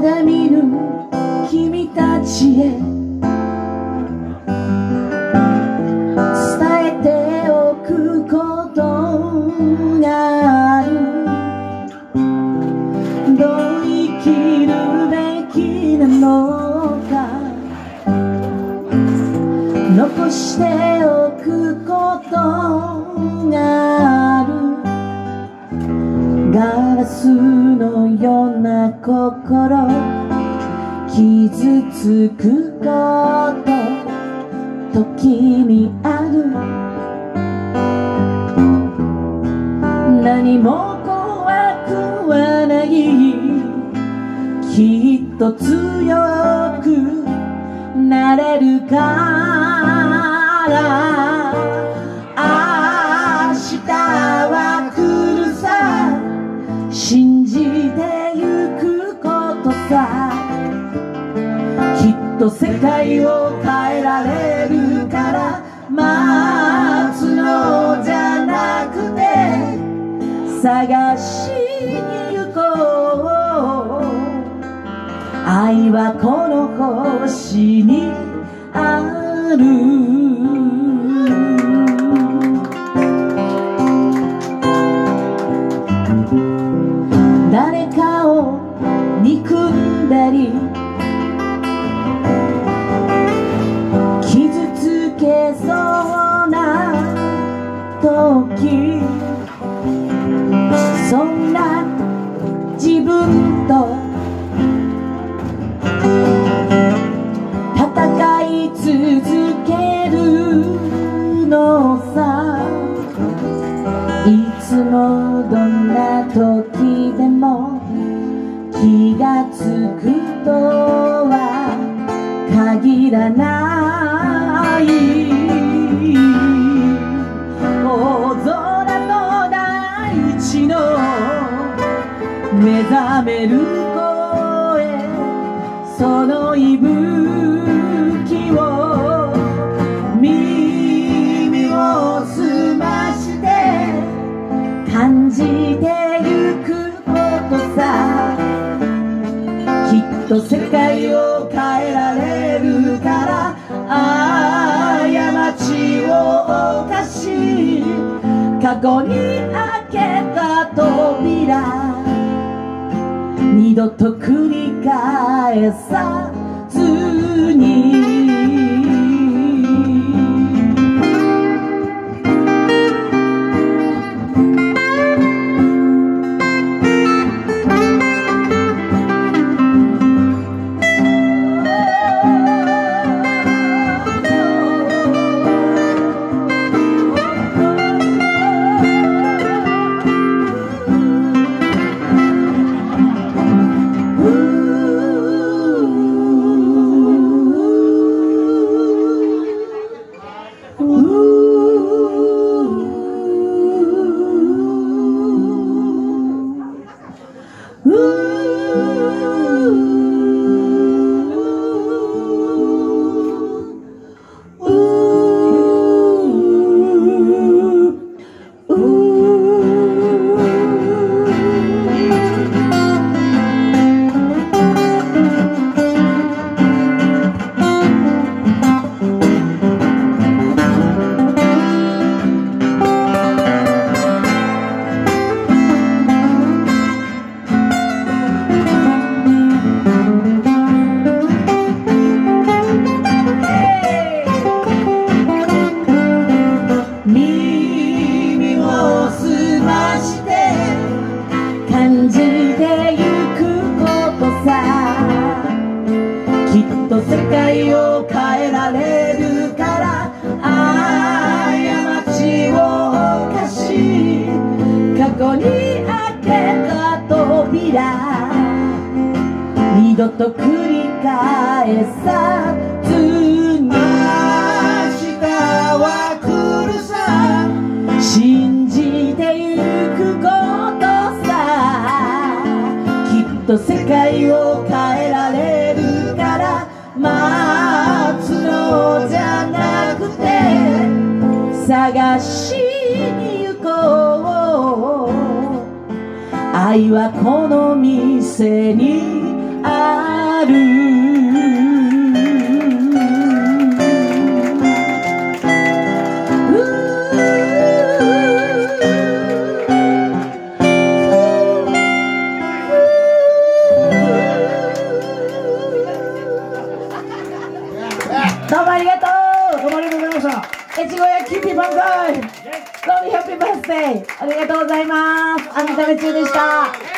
だ見ぬ君たちへ伝えておくことがある。どう生きるべきなのか残しておくことがある。ガラスのような心傷つくこと時にある。何も怖くはない、きっと強くなれるから。明日は来るさ、信じてゆくことさ。きっと世界を変えられるから待つのじゃなくて探しに行こう。愛はこの星にある。誰かを憎んだり傷つけそうな時、そんな自分と戦い続けるのさ。いつもどんな時でも気がつくとは限らない。大空の大地の目覚める声、その息吹を耳を澄まして感じてゆくことさ。きっと世界を変えられるから。過ちを犯し過去に開けた扉、二度と繰り返さずに。世界を変えられるから。過ちを犯し過去に開けた扉、二度と繰り返さずに。明日は来るさ、信じてゆくことさ。きっと世界を変えられるから待つのじゃなくて探しに行こう。愛はこの店にある。どうもありがとう。 どうもありがとうございました。 越後屋キューピーバンザイ。ロビーハッピーバースデー。ありがとうございます。アンタメ中でした。